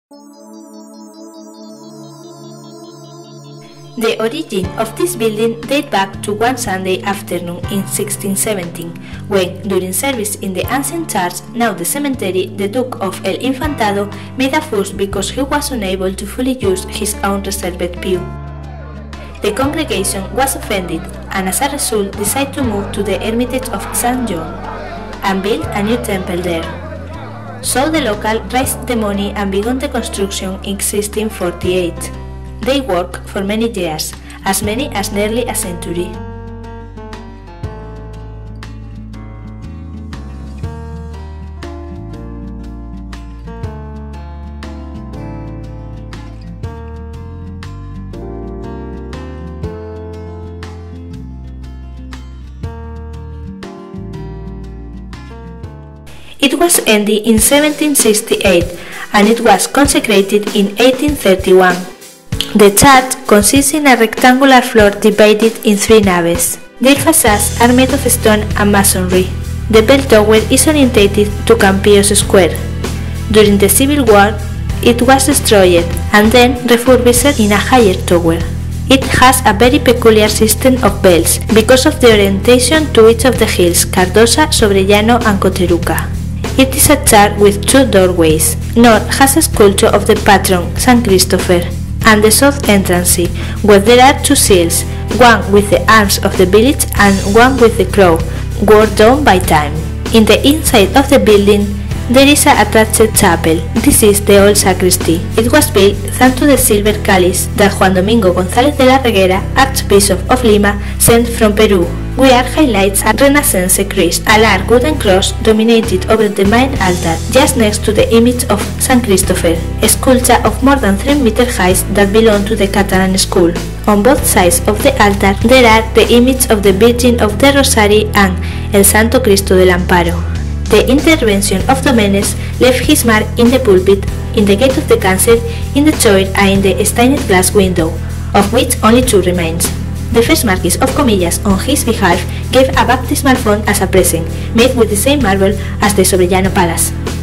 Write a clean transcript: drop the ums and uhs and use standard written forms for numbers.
The origin of this building dates back to one Sunday afternoon in 1617, when, during service in the ancient church, now the cemetery, the Duke of El Infantado made a fuss because he was unable to fully use his own reserved pew. The congregation was offended and as a result decided to move to the Hermitage of St. John and build a new temple there. So the local raised the money and began the construction in 1648. They worked for many years, as many as nearly a century. It was ended in 1768 and it was consecrated in 1831. The church consists in a rectangular floor divided in 3 naves. Their facades are made of stone and masonry. The bell tower is orientated to Campios Square. During the Civil War, it was destroyed and then refurbished in a higher tower. It has a very peculiar system of bells because of the orientation to each of the hills, Cardosa, Sobrellano and Coteruca. It is a church with 2 doorways. North has a sculpture of the patron, St. Christopher, and the south entrance, where there are 2 seals, one with the arms of the village and one with the crow, worn down by time. In the inside of the building, there is a attached chapel. This is the old sacristy. It was built thanks to the silver calice that Juan Domingo González de la Reguera, Archbishop of Lima, sent from Peru. We are highlights a Renaissance Christ, a large wooden cross dominated over the main altar, just next to the image of St. Christopher, a sculpture of more than 3 meters high that belonged to the Catalan school. On both sides of the altar there are the images of the Virgin of the Rosary and El Santo Cristo del Amparo. The intervention of Domenes left his mark in the pulpit, in the gate of the chancel, in the choir and in the stained glass window, of which only 2 remains. The first Marquis of Comillas, on his behalf, gave a baptismal font as a present, made with the same marble as the Sobrellano Palace.